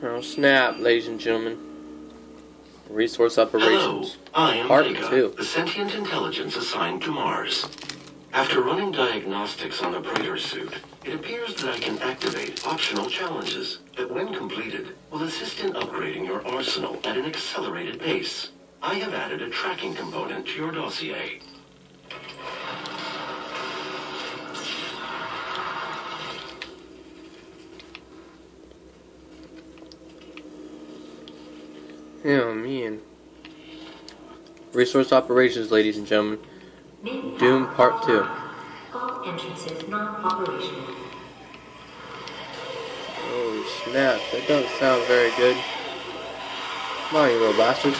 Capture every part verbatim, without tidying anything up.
Oh snap, ladies and gentlemen. Resource operations. Hello, I am Part Vega, two. the sentient intelligence assigned to Mars. After running diagnostics on the Praetor suit, it appears that I can activate optional challenges that, when completed, will assist in upgrading your arsenal at an accelerated pace. I have added a tracking component to your dossier. Oh man. Resource operations, ladies and gentlemen. Doom Part two. All entrances not operational. Oh snap, that doesn't sound very good. Come on, you little bastards.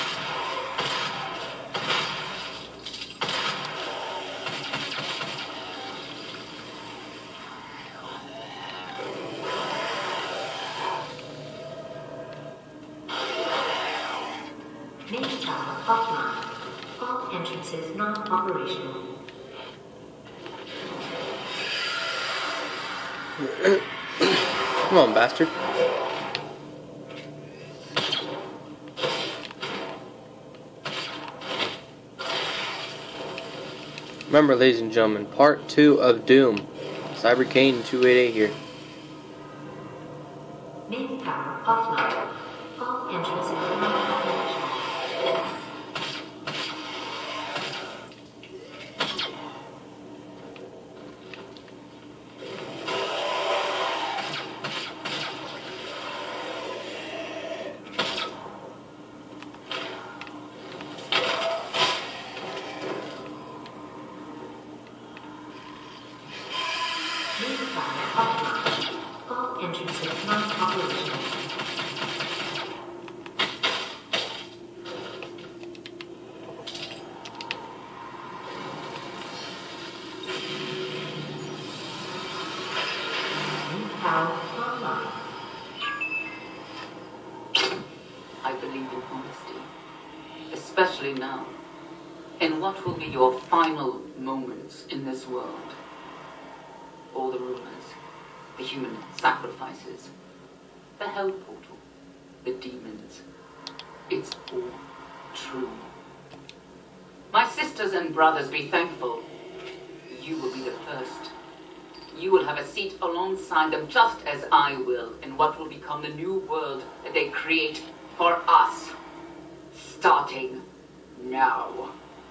Main tower offline. All entrances not operational. Come on, bastard. Remember, ladies and gentlemen, part two of Doom. Cyber Kane two eighty-eight here. Main tower offline. All entrances not operational. Main tower offline. All entrances not operational. Main tower online. I believe in honesty, especially now, in what will be your final moments in this world. All the rumors, the human sacrifices, the hell portal, the demons, it's all true. My sisters and brothers, be thankful. You will be the first. You will have a seat alongside them, just as I will, in what will become the new world that they create for us, starting now.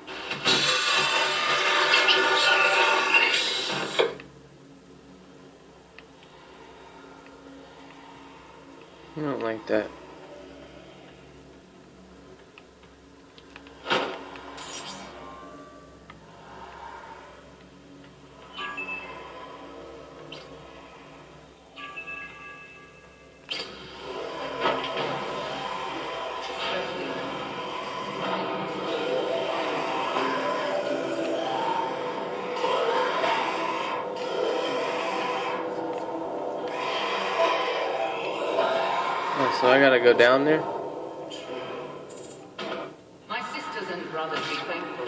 I don't like that. Oh, so I gotta go down there? My sisters and brothers, be thankful.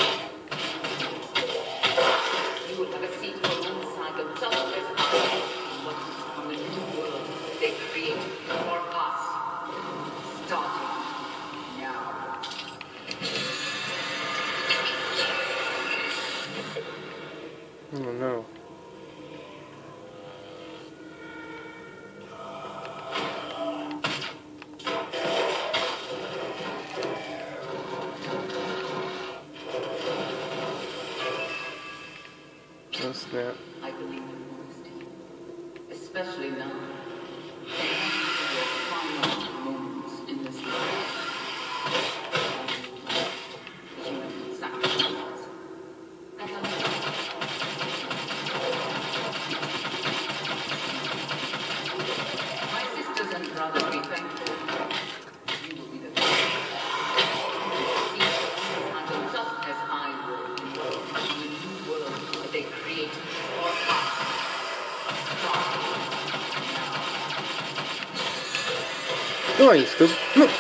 You will have a seat alongside them, just as I in what will become the new world they create for us, starting now. Oh no. Oh snap. I believe in honesty, especially now. In your final moments in this life. The human sacrifices. And my sisters and brothers, be thankful. You will be the first. And just as I will in the new world that they create for us. Come on, you stupid. Come on.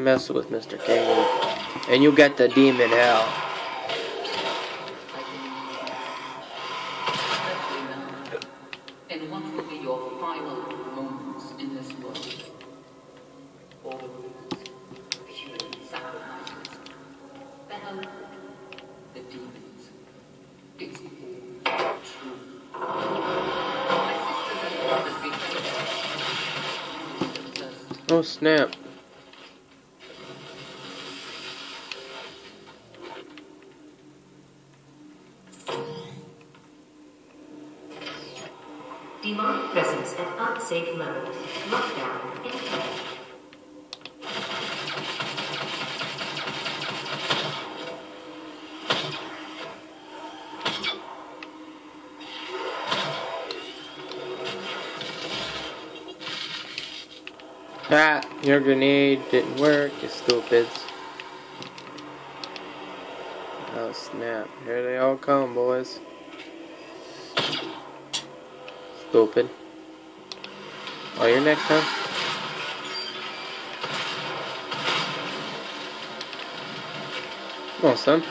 mess with Mister King, and you get the demon hell. And what will be your final moments in this world? All the rules, the human sacrifices, the hell, the demons. It's all true. My sisters and brothers betrayed us. Oh snap. Demonic presence at unsafe levels. Lockdown in effect. Ah, your grenade didn't work, you stupids. Oh snap, here they all come, boys. Stupid. Oh, you're next time? Come on, son.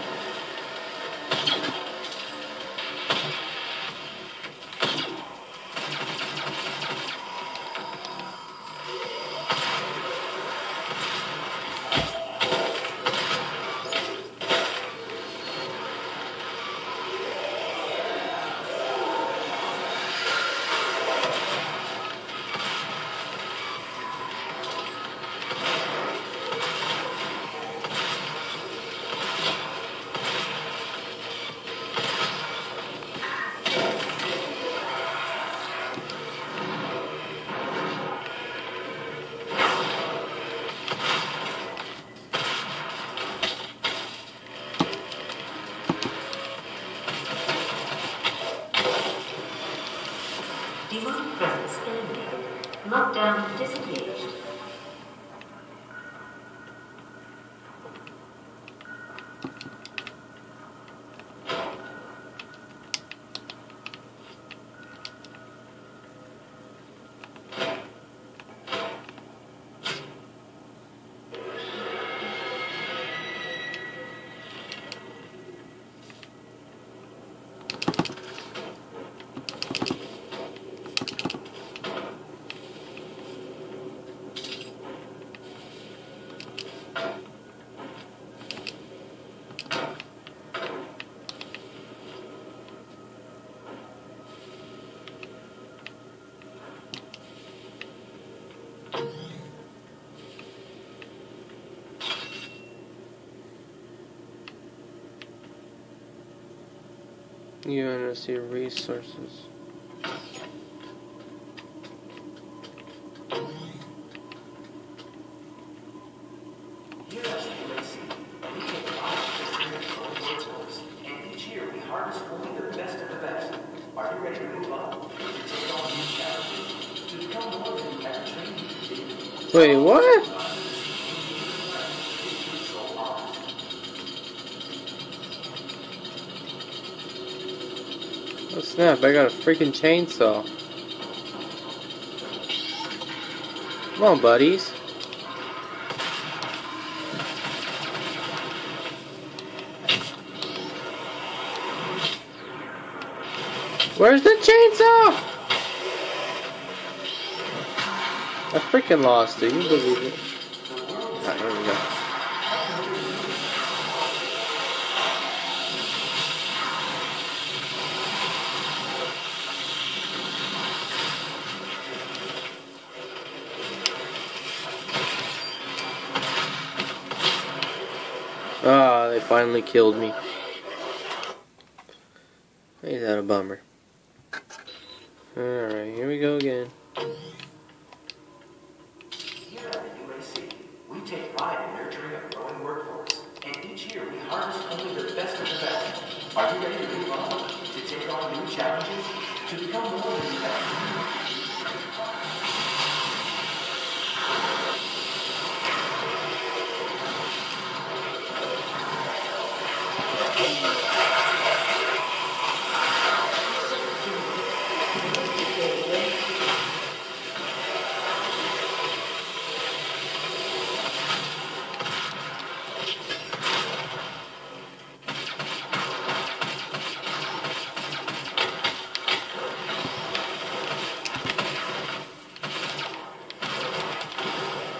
Demonic presence eliminated. Lockdown disengaged. You want to see resources. Here at U A C, we take pride in the workforce, and each year we harvest only the best of the best. Are you ready to move up? To take on new challenges? To become more than you ever dreamed you could be? Wait, what? Oh snap, I got a freaking chainsaw. Come on, buddies. Where's the chainsaw? I freaking lost it, you believe it? Alright, here we go. Ah, they finally killed me. Ain't that a bummer? Alright, here we go again. Here at the U A C, we take pride in nurturing a growing workforce, and each year we harvest only the best of the best. Are you ready to move on? To take on new challenges? To become more than you ever dreamed?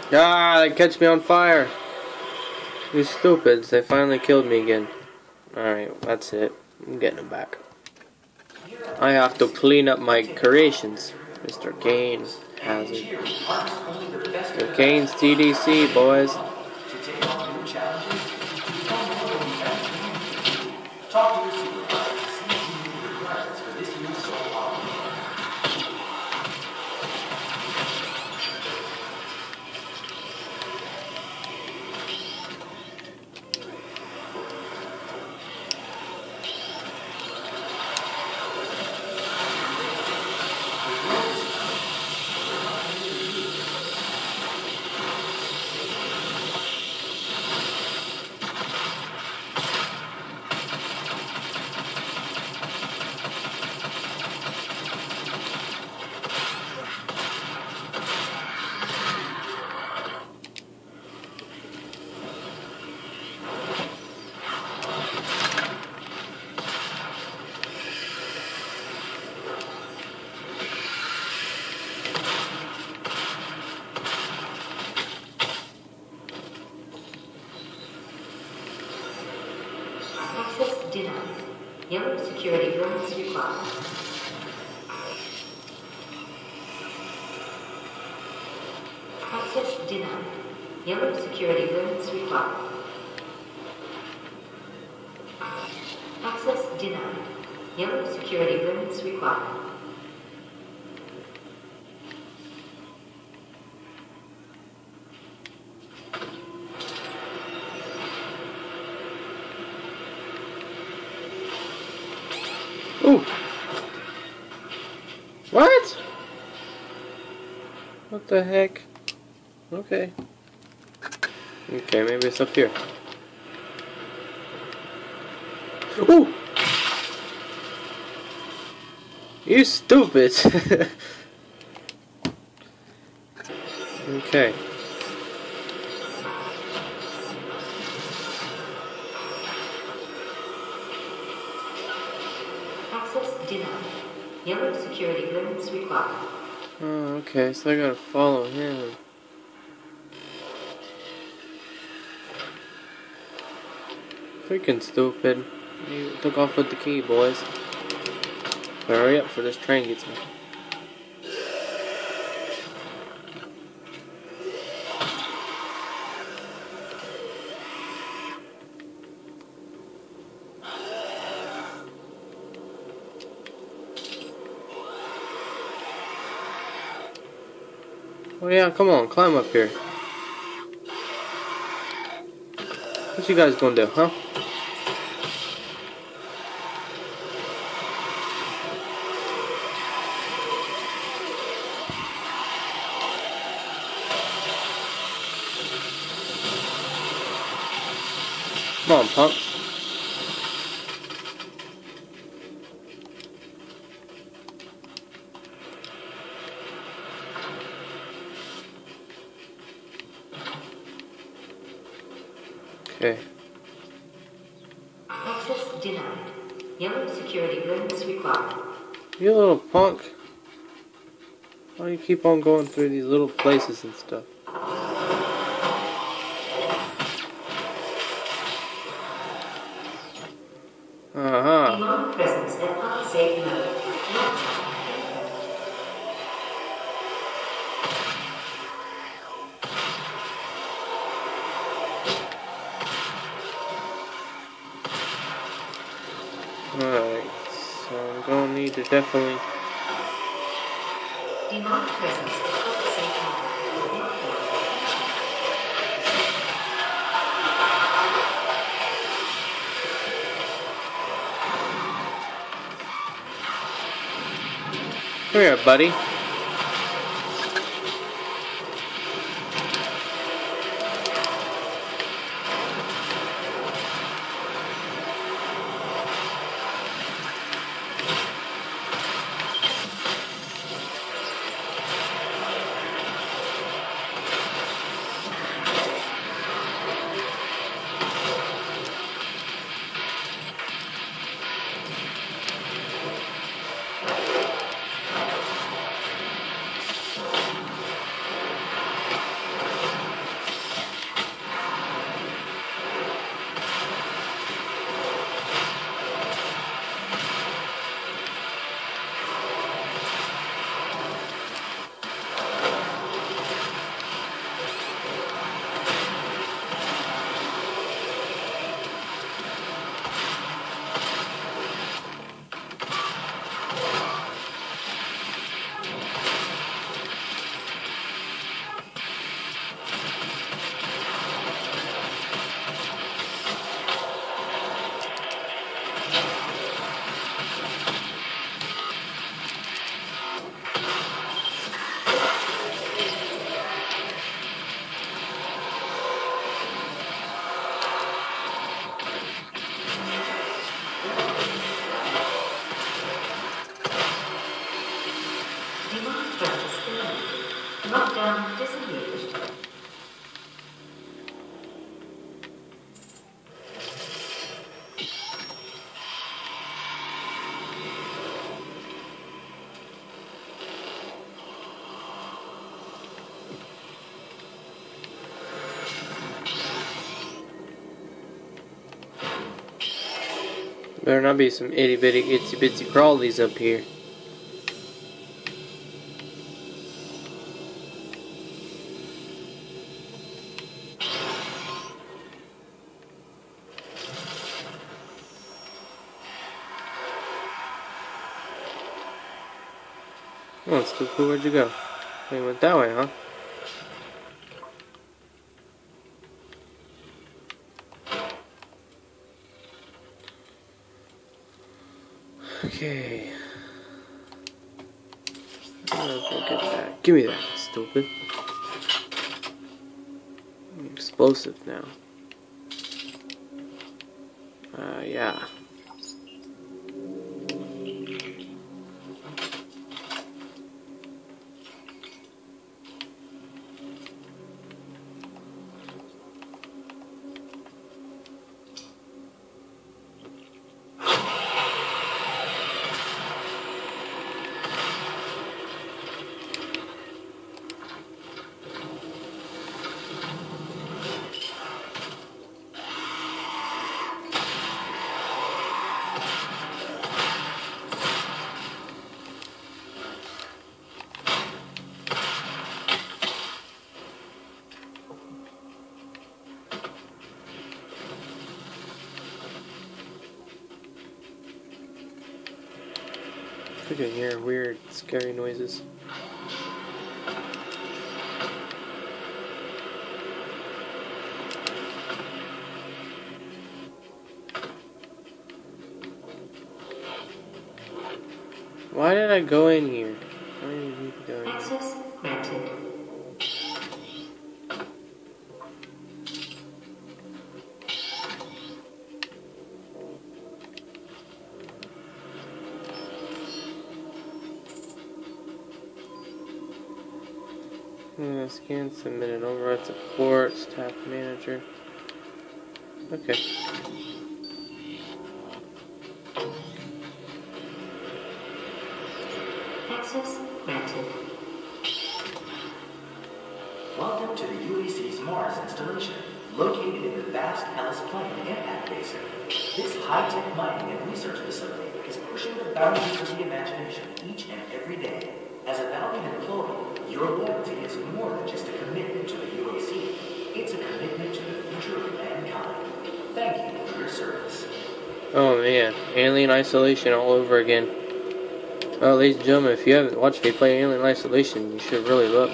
Ah, they catch me on fire. You stupids, they finally killed me again. Alright, that's it. I'm getting them back. I have to clean up my creations. Mister Kane has it. Mister Kane's T D C, boys. To take on new challenges, become more than you. Talk to your supervisor to see if you meet the requirements for this new soul operation. Access denied. Yellow security clearance required. Access denied. Yellow security clearance required. Access denied. Yellow security clearance required. Ooh. What? What the heck? Okay. Okay, maybe it's up here. Ooh! You stupid! Okay. Access denied. Yellow security clearance required. Oh, okay, so I gotta follow him. Freaking stupid. You took off with the key, boys. Hurry up for this train gets me. Oh yeah, come on, climb up here. What you guys gonna do, huh? Come on, punks. Okay. Access denied. Yellow security clearance required. You little punk. Why do you keep on going through these little places and stuff? Uh-huh. Demand presence at unsafe mode. Alright, so I'm gonna need to definitely... Demand presence at unsafe mode. Come here, buddy. Demonic threat is eliminated. Lockdown disengaged. Better not be some itty bitty itsy bitsy crawlies up here. Oh, it's too cool. Where'd you go? Oh, you went that way, huh? Okay. Oh, get that. Give me that, stupid. Explosive now. Uh, yeah. I can hear weird, scary noises. Why did I go in here? Why did you go in here? Access granted. Uh, scan, submit an override support, staff manager. Okay. Access granted. Welcome to the U A C's Mars installation, located in the vast Hellas Plain Impact Basin. This high-tech mining and research facility is pushing the boundaries of the imagination each and every day. As a valued employee, your loyalty is more than just a commitment to the U A C. It's a commitment to the future of mankind. Thank you for your service. Oh man, Alien Isolation all over again. Well, ladies and gentlemen, if you haven't watched me play Alien Isolation, you should really look.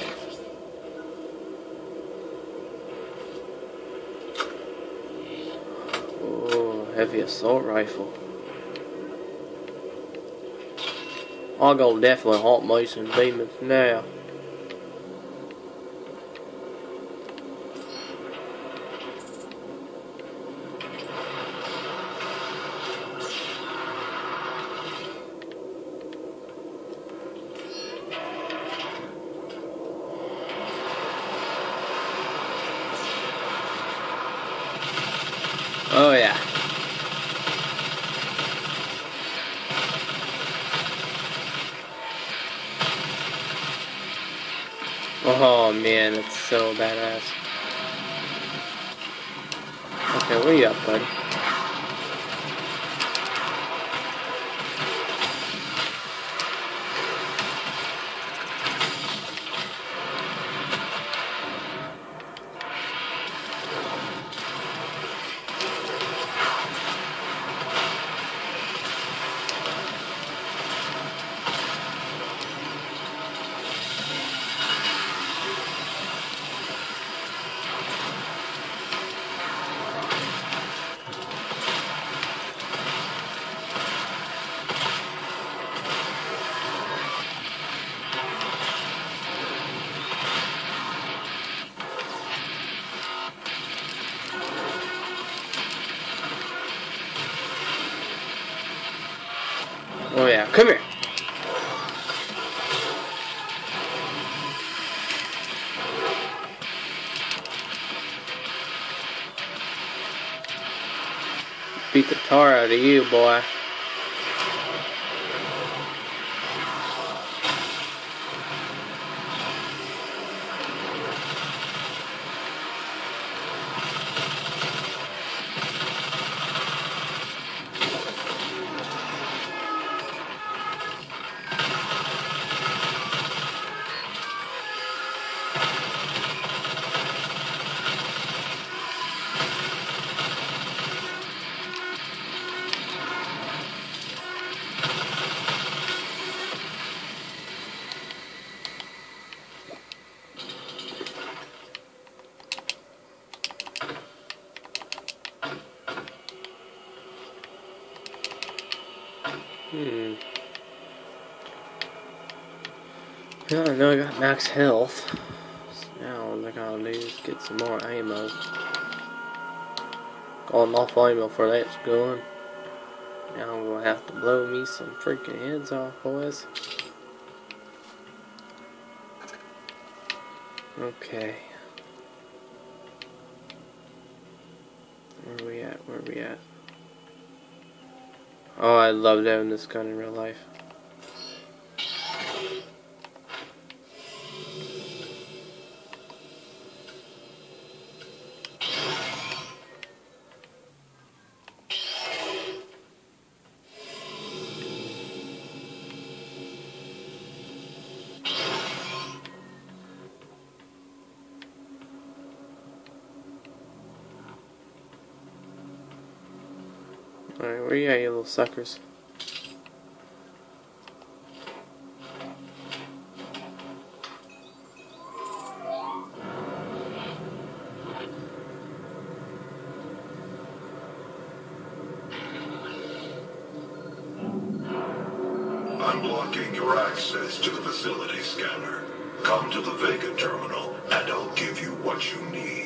Oh, heavy assault rifle. I'll go definitely haunt mice and demons now. Oh yeah. Oh man, that's so badass. Okay, where you at, buddy? Oh yeah, come here. beat the tar out of you, boy. Hmm. Well, I know I got max health. So now all I gotta do is get some more ammo. Got enough ammo for that's going. Now I'm gonna have to blow me some freaking heads off, boys. Okay. Where we at? Where we at? Oh, I loved having this gun in real life. Alright, where you at, you little suckers? I'm blocking your access to the facility scanner. Come to the Vega terminal, and I'll give you what you need.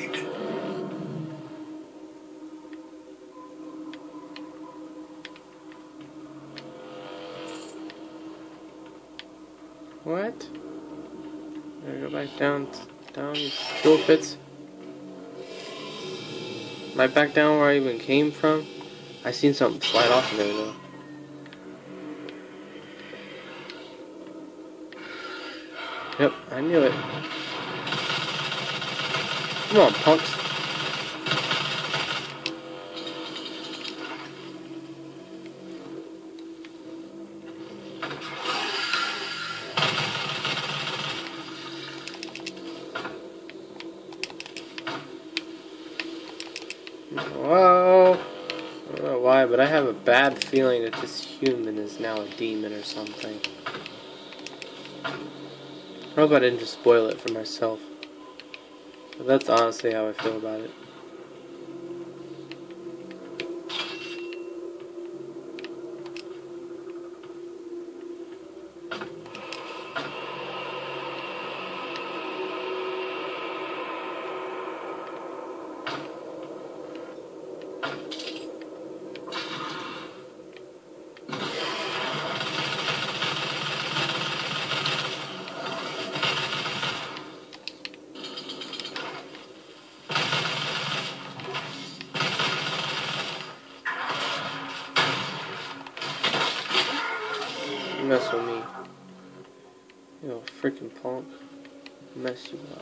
What? Gotta go back down, down, you fuel pits. Am I back down where I even came from? I seen something slide off of there though. Yep, I knew it. Come on, punks. Whoa! I don't know why, but I have a bad feeling that this human is now a demon or something. I hope I didn't just spoil it for myself. But that's honestly how I feel about it. Mess with me. You know, freaking punk. Mess you up.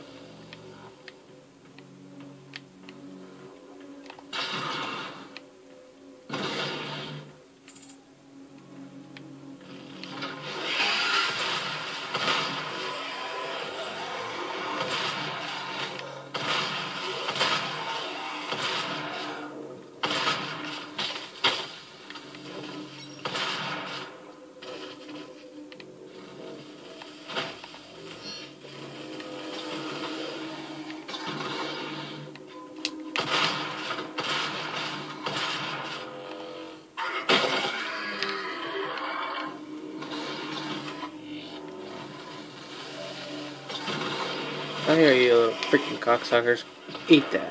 I hear you little freaking cocksuckers. Eat that.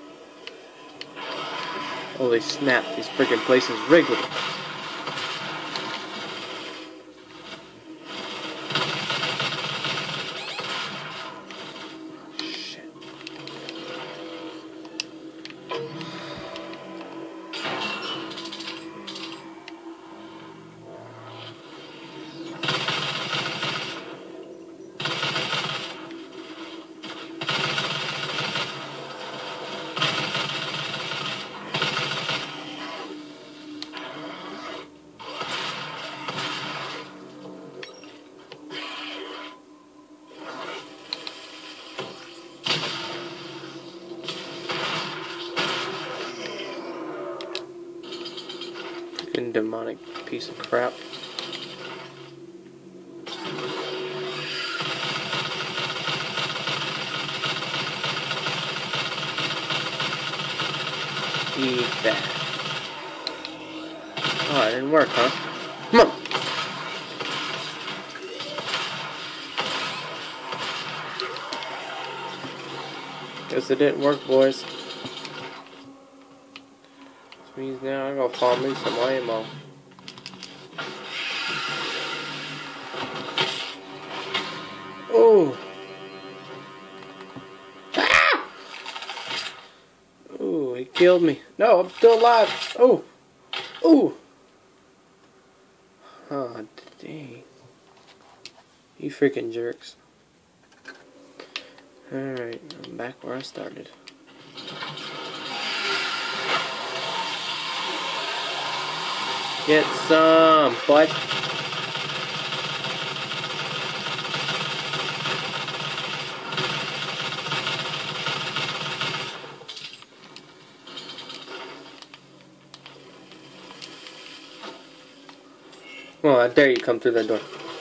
Holy snap, these freaking places rigged with it. Shit. demonic piece of crap. Eat that. Oh, it didn't work, huh? Come on! Guess it didn't work, boys. Which means now I gotta farm me some ammo. Oh! Ah! Oh, he killed me. No, I'm still alive. Oh! Oh! Oh, dang. You freaking jerks. Alright, I'm back where I started. Get some, bud. Oh, I dare you come through that door.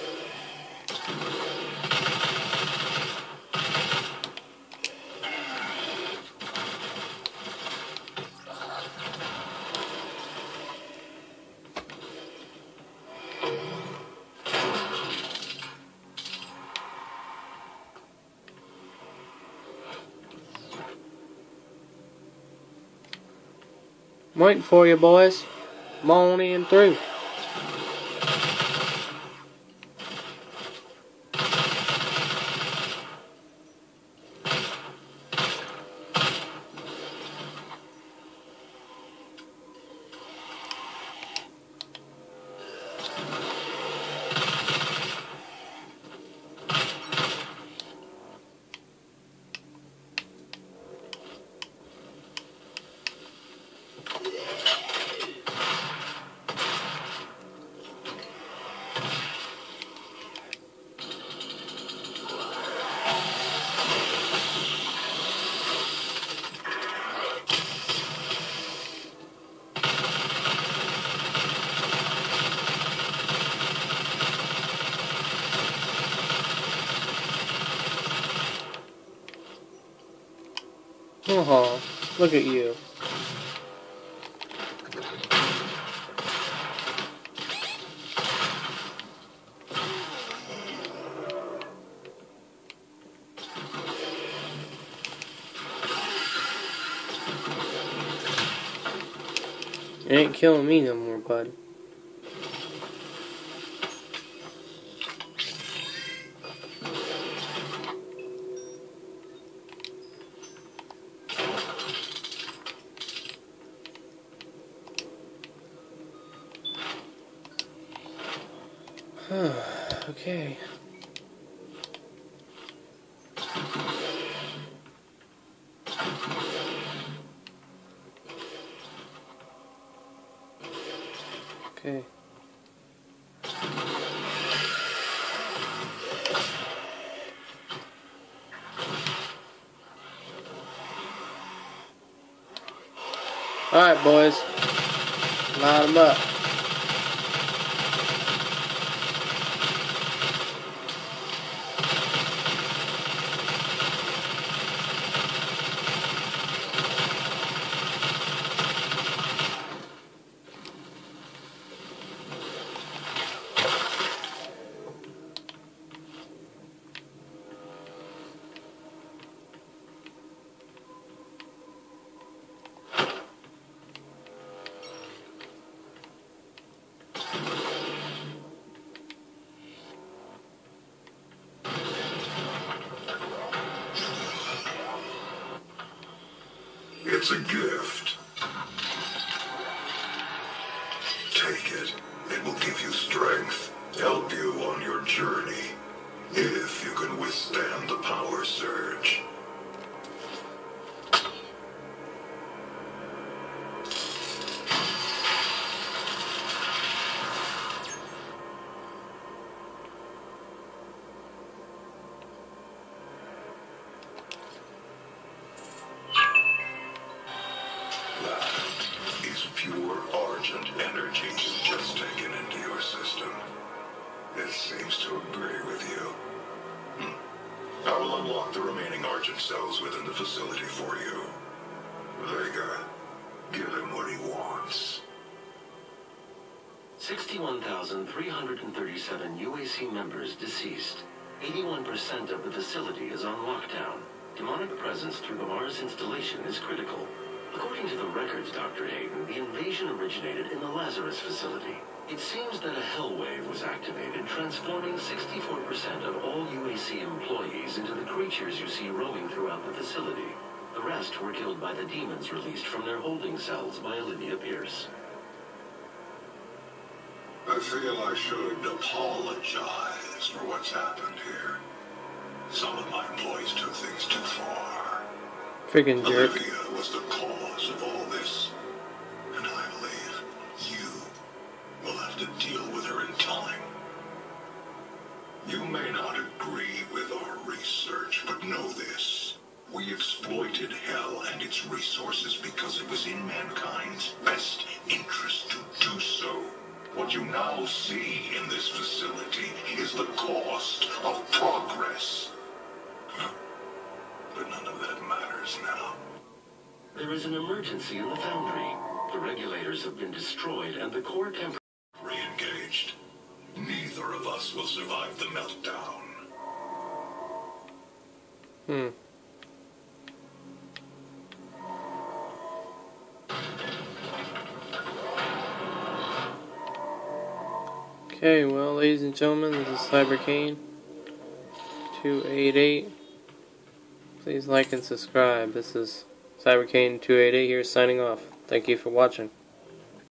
I'm waiting for you, boys. Come on in through. Oh, look at you. It ain't killing me no more, bud. Okay. Okay. Alright, boys. Line them up. It's a gift. Take it. It will give you strength, help you on your journey, if you can withstand the power surge. That is pure Argent energy you've just taken into your system. It seems to agree with you. Hmm. I will unlock the remaining Argent cells within the facility for you. Vega, give him what he wants. sixty-one thousand three hundred thirty-seven U A C members deceased. eighty-one percent of the facility is on lockdown. Demonic presence through the Mars installation is critical. According to the records, Doctor Hayden, the invasion originated in the Lazarus facility. It seems that a hell wave was activated, transforming sixty-four percent of all U A C employees into the creatures you see roaming throughout the facility. The rest were killed by the demons released from their holding cells by Olivia Pierce. I feel I should apologize for what's happened here. Some of my employees took things too far. Freaking jerk. Olivia was the cause of all this, and I believe you will have to deal with her in time. You may not agree with our research, but know this. We exploited Hell and its resources because it was in mankind's best interest to do so. What you now see in this facility is the cost of progress. But none of that matters now. There is an emergency in the foundry. The regulators have been destroyed and the core temp... Re-engaged. Neither of us will survive the meltdown. Hmm. Okay, well, ladies and gentlemen, this is CyberCane two eighty-eight. Please like and subscribe. This is CyberCane two eighty-eight here signing off. Thank you for watching.